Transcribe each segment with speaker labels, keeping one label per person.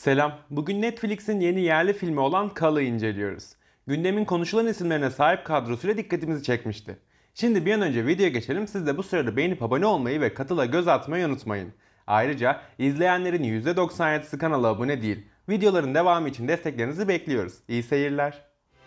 Speaker 1: Selam. Bugün Netflix'in yeni yerli filmi olan Kal'ı inceliyoruz. Gündemin konuşulan isimlerine sahip kadrosuyla dikkatimizi çekmişti. Şimdi bir an önce videoya geçelim. Siz de bu sırada beğenip abone olmayı ve katıla göz atmayı unutmayın. Ayrıca izleyenlerin %97'si kanala abone değil. Videoların devamı için desteklerinizi bekliyoruz. İyi seyirler.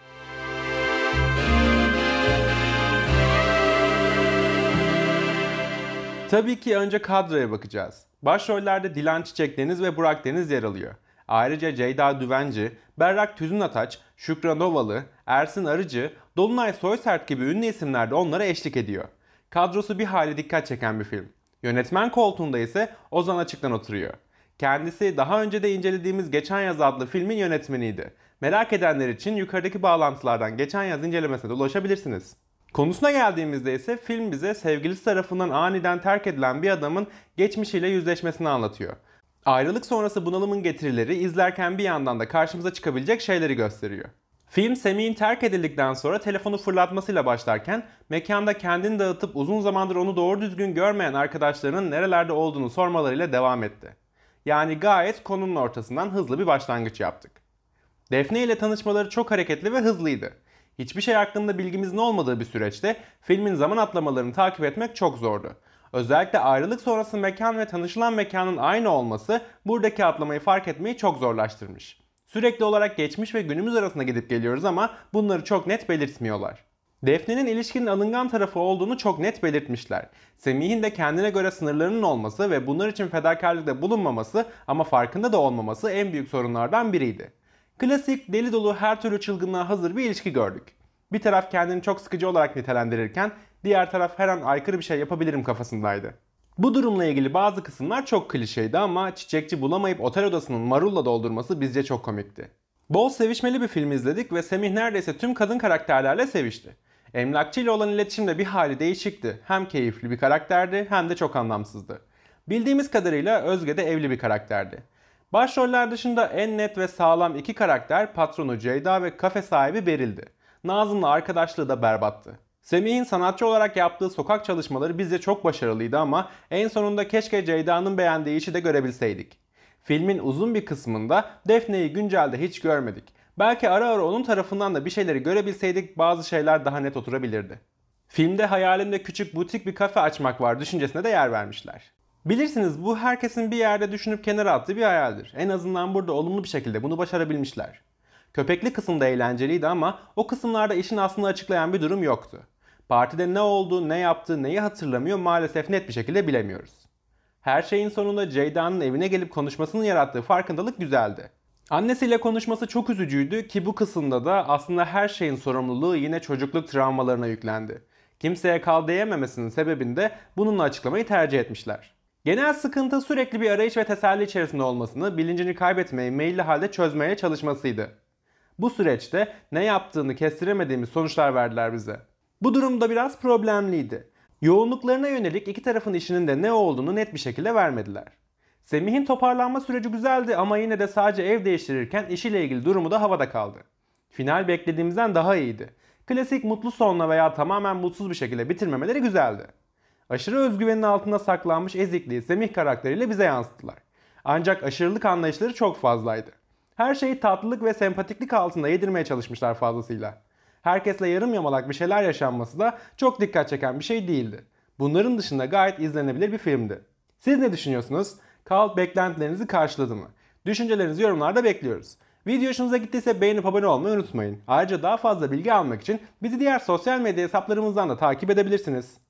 Speaker 1: Tabii ki önce kadroya bakacağız. Başrollerde Dilan Çiçek Deniz ve Burak Deniz yer alıyor. Ayrıca Ceyda Düvenci, Berrak Tüzün Ataç, Şükran Ovalı, Ersin Arıcı, Dolunay Soysert gibi ünlü isimler de onlara eşlik ediyor. Kadrosu bir hayli dikkat çeken bir film. Yönetmen koltuğunda ise Ozan Açık'tan oturuyor. Kendisi daha önce de incelediğimiz Geçen Yaz adlı filmin yönetmeniydi. Merak edenler için yukarıdaki bağlantılardan Geçen Yaz incelemesine de ulaşabilirsiniz. Konusuna geldiğimizde ise film bize sevgilisi tarafından aniden terk edilen bir adamın geçmişiyle yüzleşmesini anlatıyor. Ayrılık sonrası bunalımın getirileri izlerken bir yandan da karşımıza çıkabilecek şeyleri gösteriyor. Film Semih'in terk edildikten sonra telefonu fırlatmasıyla başlarken mekanda kendini dağıtıp uzun zamandır onu doğru düzgün görmeyen arkadaşlarının nerelerde olduğunu sormalarıyla devam etti. Yani gayet konunun ortasından hızlı bir başlangıç yaptık. Defne ile tanışmaları çok hareketli ve hızlıydı. Hiçbir şey hakkında bilgimizin olmadığı bir süreçte filmin zaman atlamalarını takip etmek çok zordu. Özellikle ayrılık sonrası mekan ve tanışılan mekanın aynı olması buradaki atlamayı fark etmeyi çok zorlaştırmış. Sürekli olarak geçmiş ve günümüz arasında gidip geliyoruz ama bunları çok net belirtmiyorlar. Defne'nin ilişkinin alıngan tarafı olduğunu çok net belirtmişler. Semih'in de kendine göre sınırlarının olması ve bunlar için fedakarlıkta bulunmaması ama farkında da olmaması en büyük sorunlardan biriydi. Klasik, deli dolu, her türlü çılgınlığa hazır bir ilişki gördük. Bir taraf kendini çok sıkıcı olarak nitelendirirken diğer taraf her an aykırı bir şey yapabilirim kafasındaydı. Bu durumla ilgili bazı kısımlar çok klişeydi ama çiçekçi bulamayıp otel odasının marulla doldurması bizce çok komikti. Bol sevişmeli bir film izledik ve Semih neredeyse tüm kadın karakterlerle sevişti. Emlakçı ile olan iletişim de bir hali değişikti. Hem keyifli bir karakterdi hem de çok anlamsızdı. Bildiğimiz kadarıyla Özge de evli bir karakterdi. Başroller dışında en net ve sağlam iki karakter patronu Ceyda ve kafe sahibi Beril'di. Nazım'la arkadaşlığı da berbattı. Semih'in sanatçı olarak yaptığı sokak çalışmaları bizce çok başarılıydı ama en sonunda keşke Ceyda'nın beğendiği işi de görebilseydik. Filmin uzun bir kısmında Defne'yi güncelde hiç görmedik. Belki ara ara onun tarafından da bir şeyleri görebilseydik bazı şeyler daha net oturabilirdi. Filmde hayalimde küçük butik bir kafe açmak var düşüncesine de yer vermişler. Bilirsiniz bu herkesin bir yerde düşünüp kenara attığı bir hayaldir. En azından burada olumlu bir şekilde bunu başarabilmişler. Köpekli kısım da eğlenceliydi ama o kısımlarda işin aslını açıklayan bir durum yoktu. Partide ne oldu, ne yaptı, neyi hatırlamıyor maalesef net bir şekilde bilemiyoruz. Her şeyin sonunda Ceyda'nın evine gelip konuşmasının yarattığı farkındalık güzeldi. Annesiyle konuşması çok üzücüydü ki bu kısımda da aslında her şeyin sorumluluğu yine çocukluk travmalarına yüklendi. Kimseye kal diyememesinin sebebini de bununla açıklamayı tercih etmişler. Genel sıkıntı sürekli bir arayış ve teselli içerisinde olmasını, bilincini kaybetmeyi meyilli halde çözmeye çalışmasıydı. Bu süreçte ne yaptığını kestiremediğimiz sonuçlar verdiler bize. Bu durumda biraz problemliydi. Yoğunluklarına yönelik iki tarafın işinin de ne olduğunu net bir şekilde vermediler. Semih'in toparlanma süreci güzeldi ama yine de sadece ev değiştirirken işiyle ilgili durumu da havada kaldı. Final beklediğimizden daha iyiydi. Klasik mutlu sonla veya tamamen mutsuz bir şekilde bitirmemeleri güzeldi. Aşırı özgüvenin altında saklanmış ezikliği Semih karakteriyle bize yansıttılar. Ancak aşırılık anlayışları çok fazlaydı. Her şeyi tatlılık ve sempatiklik altında yedirmeye çalışmışlar fazlasıyla. Herkesle yarım yamalak bir şeyler yaşanması da çok dikkat çeken bir şey değildi. Bunların dışında gayet izlenebilir bir filmdi. Siz ne düşünüyorsunuz? Kal beklentilerinizi karşıladı mı? Düşüncelerinizi yorumlarda bekliyoruz. Video hoşunuza gittiyse beğenip abone olmayı unutmayın. Ayrıca daha fazla bilgi almak için bizi diğer sosyal medya hesaplarımızdan da takip edebilirsiniz.